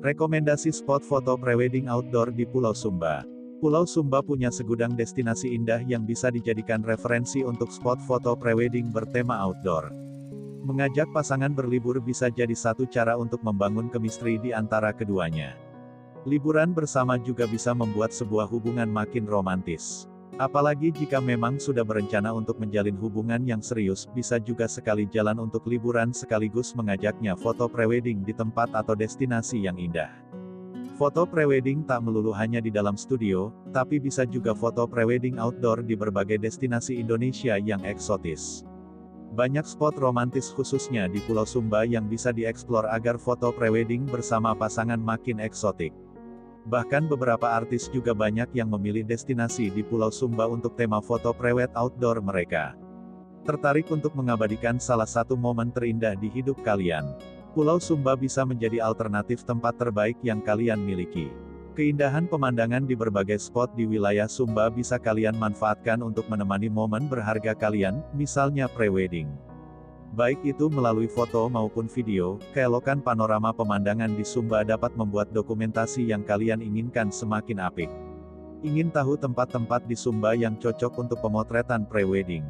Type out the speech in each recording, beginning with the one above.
Rekomendasi spot foto prewedding outdoor di Pulau Sumba. Pulau Sumba punya segudang destinasi indah yang bisa dijadikan referensi untuk spot foto prewedding bertema outdoor. Mengajak pasangan berlibur bisa jadi satu cara untuk membangun chemistry di antara keduanya. Liburan bersama juga bisa membuat sebuah hubungan makin romantis. Apalagi jika memang sudah berencana untuk menjalin hubungan yang serius, bisa juga sekali jalan untuk liburan sekaligus mengajaknya foto prewedding di tempat atau destinasi yang indah. Foto prewedding tak melulu hanya di dalam studio, tapi bisa juga foto prewedding outdoor di berbagai destinasi Indonesia yang eksotis. Banyak spot romantis khususnya di Pulau Sumba yang bisa dieksplor agar foto prewedding bersama pasangan makin eksotik. Bahkan beberapa artis juga banyak yang memilih destinasi di Pulau Sumba untuk tema foto prewed outdoor mereka. Tertarik untuk mengabadikan salah satu momen terindah di hidup kalian? Pulau Sumba bisa menjadi alternatif tempat terbaik yang kalian miliki. Keindahan pemandangan di berbagai spot di wilayah Sumba bisa kalian manfaatkan untuk menemani momen berharga kalian, misalnya prewedding. Baik itu melalui foto maupun video, keelokan panorama pemandangan di Sumba dapat membuat dokumentasi yang kalian inginkan semakin apik. Ingin tahu tempat-tempat di Sumba yang cocok untuk pemotretan prewedding?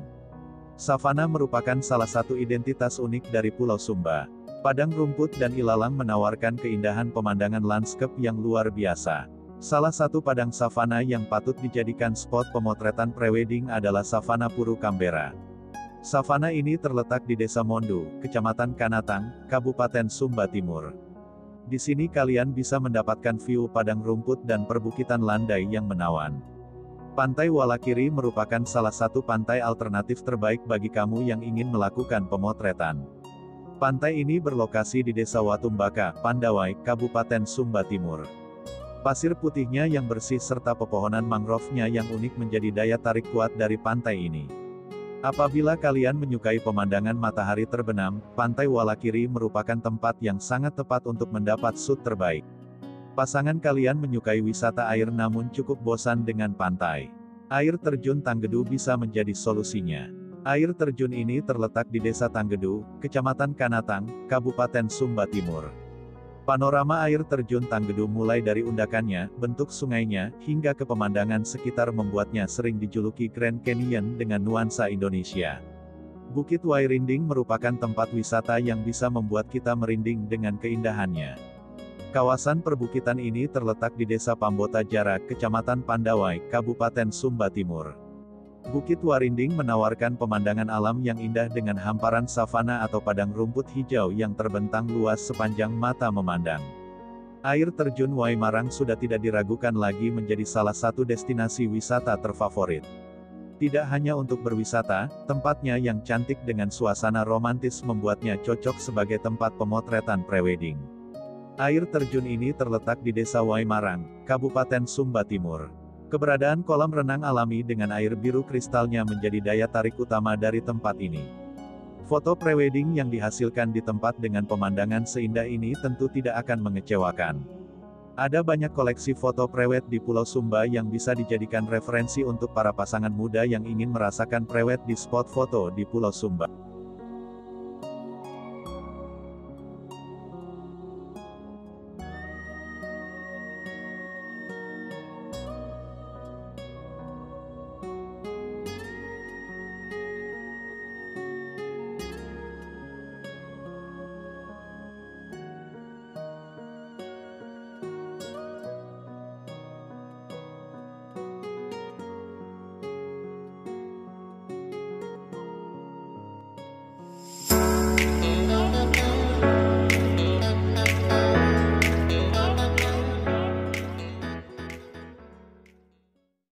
Savana merupakan salah satu identitas unik dari Pulau Sumba. Padang rumput dan ilalang menawarkan keindahan pemandangan lanskap yang luar biasa. Salah satu padang savana yang patut dijadikan spot pemotretan prewedding adalah Savana Puru Kambera. Savana ini terletak di Desa Mondu, Kecamatan Kanatang, Kabupaten Sumba Timur. Di sini kalian bisa mendapatkan view padang rumput dan perbukitan landai yang menawan. Pantai Walakiri merupakan salah satu pantai alternatif terbaik bagi kamu yang ingin melakukan pemotretan. Pantai ini berlokasi di Desa Watumbaka, Pandawai, Kabupaten Sumba Timur. Pasir putihnya yang bersih serta pepohonan mangrove-nya yang unik menjadi daya tarik kuat dari pantai ini. Apabila kalian menyukai pemandangan matahari terbenam, Pantai Walakiri merupakan tempat yang sangat tepat untuk mendapat shoot terbaik. Pasangan kalian menyukai wisata air namun cukup bosan dengan pantai. Air terjun Tanggedu bisa menjadi solusinya. Air terjun ini terletak di Desa Tanggedu, Kecamatan Kanatang, Kabupaten Sumba Timur. Panorama air terjun Tanggedu mulai dari undakannya, bentuk sungainya, hingga ke pemandangan sekitar membuatnya sering dijuluki Grand Canyon dengan nuansa Indonesia. Bukit Wairinding merupakan tempat wisata yang bisa membuat kita merinding dengan keindahannya. Kawasan perbukitan ini terletak di Desa Pambota Jarak, Kecamatan Pandawai, Kabupaten Sumba Timur. Bukit Wairinding menawarkan pemandangan alam yang indah dengan hamparan savana atau padang rumput hijau yang terbentang luas sepanjang mata memandang. Air terjun Waimarang sudah tidak diragukan lagi menjadi salah satu destinasi wisata terfavorit. Tidak hanya untuk berwisata, tempatnya yang cantik dengan suasana romantis membuatnya cocok sebagai tempat pemotretan prewedding. Air terjun ini terletak di Desa Waimarang, Kabupaten Sumba Timur. Keberadaan kolam renang alami dengan air biru kristalnya menjadi daya tarik utama dari tempat ini. Foto prewedding yang dihasilkan di tempat dengan pemandangan seindah ini tentu tidak akan mengecewakan. Ada banyak koleksi foto prewed di Pulau Sumba yang bisa dijadikan referensi untuk para pasangan muda yang ingin merasakan prewed di spot foto di Pulau Sumba.